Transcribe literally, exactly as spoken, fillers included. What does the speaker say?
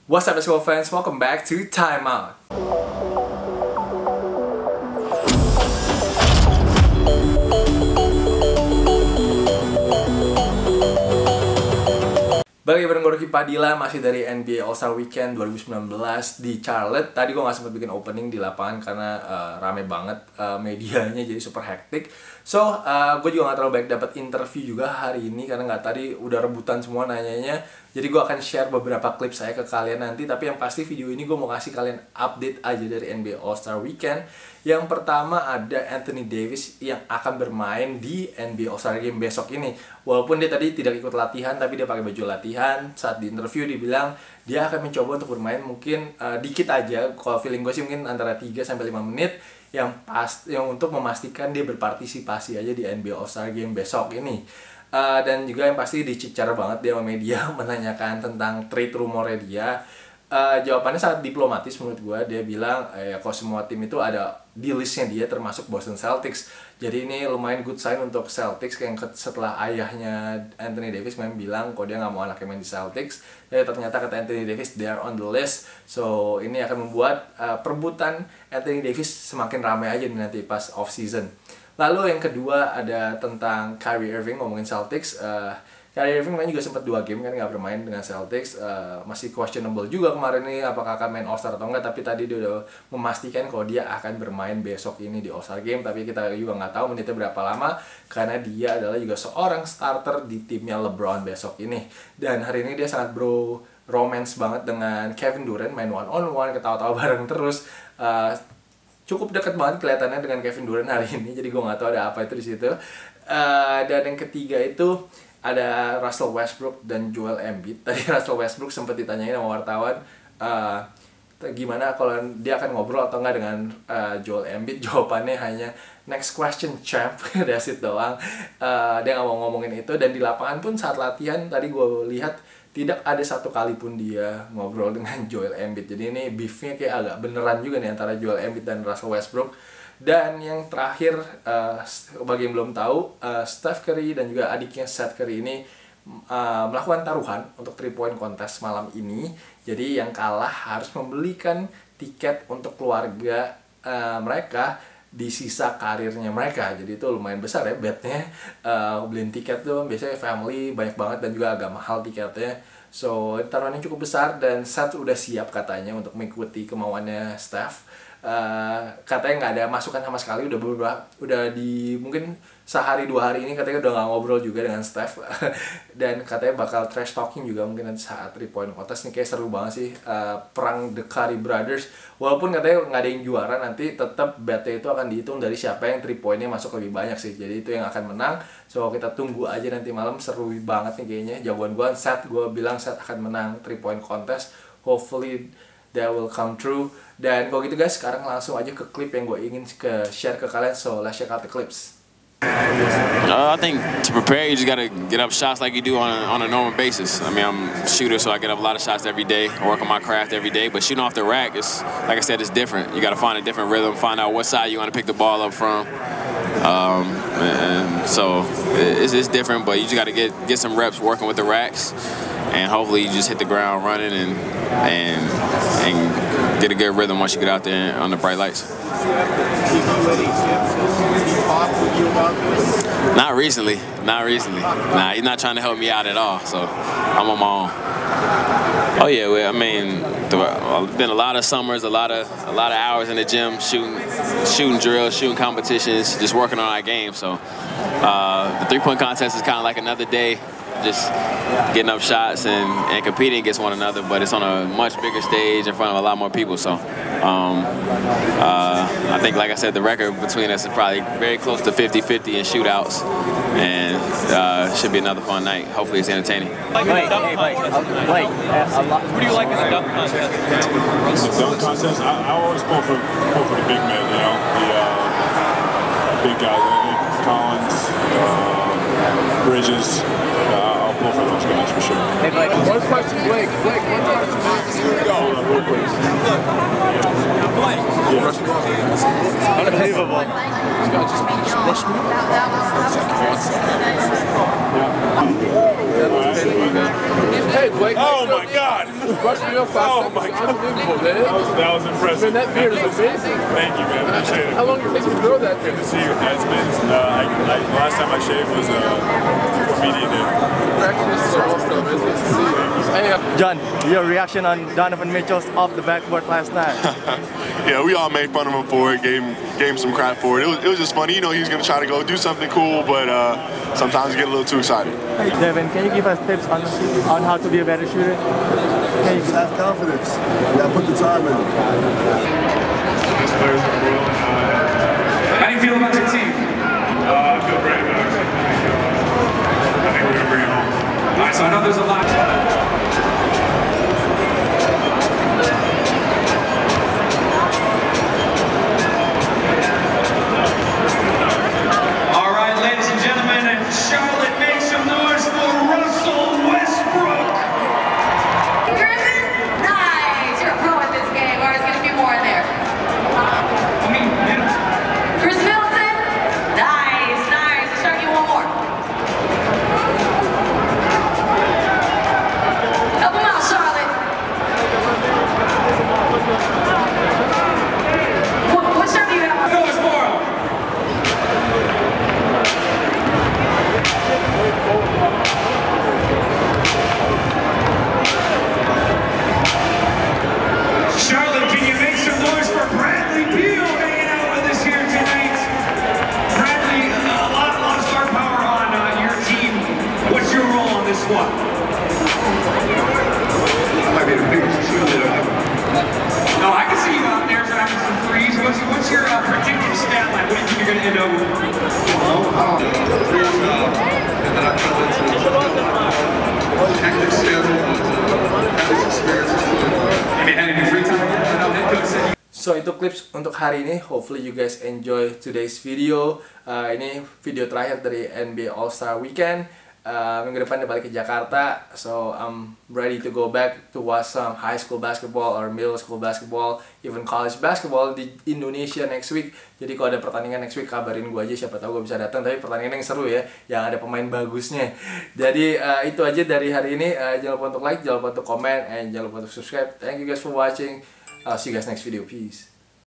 What's up basketball fans, welcome back to Time Out. Balik bareng gue Ruki Padilla, masih dari N B A All-Star Weekend dua ribu sembilan belas di Charlotte. Tadi gue gak sempat bikin opening di lapangan karena uh, rame banget uh, medianya, jadi super hektik. So, uh, gue juga gak terlalu baik dapat interview juga hari ini karena gak tadi udah rebutan semua nanyanya. Jadi gue akan share beberapa klip saya ke kalian nanti. Tapi yang pasti video ini gue mau kasih kalian update aja dari N B A All-Star Weekend. Yang pertama ada Anthony Davis yang akan bermain di N B A All-Star Game besok ini. Walaupun dia tadi tidak ikut latihan, tapi dia pakai baju latihan. Saat di interview dia bilang dia akan mencoba untuk bermain mungkin uh, dikit aja. Kalau feeling gue sih mungkin antara tiga sampai lima menit yang pas yang untuk memastikan dia berpartisipasi aja di N B A All-Star Game besok ini. Uh, dan juga yang pasti dicecar banget dia sama media menanyakan tentang trade rumornya dia. Uh, jawabannya sangat diplomatis menurut gue. Dia bilang eh, kalau semua tim itu ada di listnya dia, termasuk Boston Celtics. Jadi ini lumayan good sign untuk Celtics yang setelah ayahnya Anthony Davis memang bilang kalau dia nggak mau anaknya main di Celtics. Jadi ternyata kata Anthony Davis they are on the list. So ini akan membuat uh, perebutan Anthony Davis semakin ramai aja nanti pas off season. Lalu yang kedua ada tentang Kyrie Irving, ngomongin Celtics. Uh, Kyrie Irving main juga sempat dua game kan nggak bermain dengan Celtics. Uh, masih questionable juga kemarin nih apakah akan main All-Star atau enggak. Tapi tadi dia udah memastikan kalau dia akan bermain besok ini di All-Star Game. Tapi kita juga nggak tahu menitnya berapa lama karena dia adalah juga seorang starter di timnya LeBron besok ini. Dan hari ini dia sangat bro romance banget dengan Kevin Durant, main one on one, ketawa-tawa bareng terus. Uh, cukup dekat banget kelihatannya dengan Kevin Durant hari ini, jadi gue nggak tahu ada apa itu di situ. Uh, dan yang ketiga itu ada Russell Westbrook dan Joel Embiid. Tadi Russell Westbrook sempat ditanyain sama wartawan uh, gimana kalau dia akan ngobrol atau enggak dengan uh, Joel Embiid. Jawabannya hanya next question champ, that's it doang. Uh, dia nggak mau ngomongin itu. Dan di lapangan pun saat latihan tadi gue lihat tidak ada satu kali pun dia ngobrol dengan Joel Embiid. Jadi ini beefnya kayak agak beneran juga nih antara Joel Embiid dan Russell Westbrook. Dan yang terakhir, uh, bagi yang belum tahu, uh, Steph Curry dan juga adiknya Seth Curry ini uh, melakukan taruhan untuk three point contest malam ini. Jadi yang kalah harus membelikan tiket untuk keluarga uh, mereka di sisa karirnya mereka. Jadi itu lumayan besar ya betnya. Uh, beliin tiket tuh biasanya family banyak banget dan juga agak mahal tiketnya. So taruhannya cukup besar dan Seth udah siap katanya untuk mengikuti kemauannya Steph. Uh, katanya nggak ada masukan sama sekali, udah berubah, udah di mungkin sehari dua hari ini katanya udah nggak ngobrol juga dengan Steph. Dan katanya bakal trash talking juga mungkin nanti saat three point contest nih. Kayak seru banget sih uh, perang The Curry Brothers. Walaupun katanya nggak ada yang juara, nanti tetap betnya itu akan dihitung dari siapa yang three pointnya masuk lebih banyak sih. Jadi itu yang akan menang. So kita tunggu aja nanti malam, seru banget nih kayaknya. Jagoan gue Seth, gue bilang Seth akan menang three point contest. Hopefully that will come true. Dan kalau gitu guys, sekarang langsung aja ke klip yang gue ingin ke share ke kalian. So let's check out the clips. Uh, I think to prepare, you just gotta get up shots like you do on a, on a normal basis. I mean, I'm a shooter, so I get up a lot of shots every day. I work on my craft every day. But shooting off the rack is, like I said, it's different. You gotta find a different rhythm, find out what side you want to pick the ball up from. Um, and so it's, it's different, but you just gotta get get some reps working with the racks, and hopefully you just hit the ground running and and and get a good rhythm once you get out there on the bright lights. Not recently, not recently. Nah, he's not trying to help me out at all, so I'm on my own. Oh yeah, well, I mean, it's been a lot of summers, a lot of a lot of hours in the gym shooting, shooting drills, shooting competitions, just working on our game. So uh, the three-point contest is kind of like another day. Just getting up shots and, and competing against one another, but it's on a much bigger stage in front of a lot more people. So um, uh, I think, like I said, the record between us is probably very close to fifty fifty in shootouts, and uh, should be another fun night. Hopefully it's entertaining. Wait, hey, Blake, Blake, what do you like in the dunk contest? The dunk contest, I, I always pull for, pull for the big men, you know, the uh, big guys, like Collins, uh, Bridges. Uh, I'll pull for those guys for sure. Hey, Blake. One question, Blake. Blake, one question. Here we go. Blake. Yeah. Unbelievable. This guy just, just rushed me. Yeah. Hey, Blake. Oh my God! Brush me off five Oh seconds. my God! Unbelievable, man. That was, that was impressive. Man, that beard is amazing. Thank you, man. Appreciate it. How long did it take you to grow that Good beard? to see you. It's been, uh, I, I, last time I shaved was uh, for media day. Practice is awesome. It's good to see you. Hey, uh, John, your reaction on Donovan Mitchell's off the backboard last night? Yeah, we all made fun of him for it, gave him, gave him some crap for it. It was, it was just funny. You know, he was going to try to go do something cool, but uh, sometimes you get a little too excited. Hey, Devin, can you give us tips on, on how to be a better shooter? Can you Just have confidence. You gotta put the time in. How do you feel about your team? Uh, I feel great about it. I think we're going to bring it home. All right, so I know there's a lot. All right, ladies and gentlemen, and Charlotte, make some noise for Russell Westbrook. Griffin, nice. You're a pro at this game. All right, there's gonna be more in there. I mean, you know, Chris Middleton, nice, nice. Let's try to get one more. Help him out, Charlotte. What, what shot do you have? noise for him. Charlotte, can you make some noise for Bradley Beal hanging out with us here tonight? Bradley, a lot, a lot of star power on uh, your team. What's your role on this one? I might be the biggest cheerleader ever. No, I can see you out there driving some threes. What's, what's your uh, predictive stat line? What do you think you're going to end up with? And then I fell into hectic schedule, but had these experiences to it. Have you had any free time yet? I know head coach said you So itu clips untuk hari ini. Hopefully you guys enjoy today's video. Uh, ini video terakhir dari N B A All-Star Weekend. Uh, minggu depan dia balik ke Jakarta, so I'm ready to go back to watch some high school basketball or middle school basketball, even college basketball di Indonesia next week. Jadi kalau ada pertandingan next week kabarin gue aja, siapa tahu gue bisa datang. Tapi pertandingan yang seru ya, yang ada pemain bagusnya. Jadi uh, itu aja dari hari ini. Uh, jangan lupa untuk like, jangan lupa untuk comment, and jangan lupa untuk subscribe. Thank you guys for watching. I'll see you guys next video. Peace.